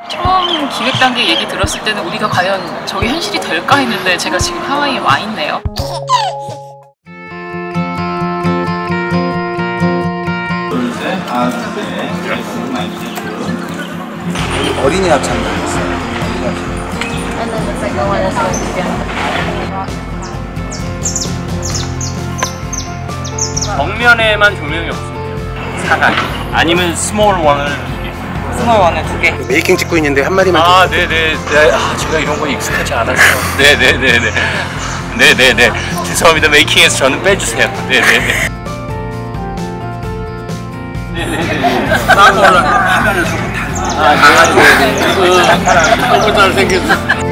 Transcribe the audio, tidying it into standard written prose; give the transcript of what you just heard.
처음 기획 단계 얘기 들었을 때는 우리가 과연 저게 현실이 될까 했는데 제가 지금 하와이에 와 있네요. 어린이 합창단 있어요. 정면에만 조명이 없으면 사각 아니면 스몰 원을 2개. 스몰 원을 2개. 메이킹 찍고 있는데 한 마디만. 아, 네네. 네. 아, 제가 이런 거 익숙하지 않아서. 네네네네. 네네네. 죄송합니다. 메이킹에서 저는 빼주세요. 네네네. 네네네. 나도 몰라. 화면을 조금 다. 아, 네네네. 너무 잘생겼어.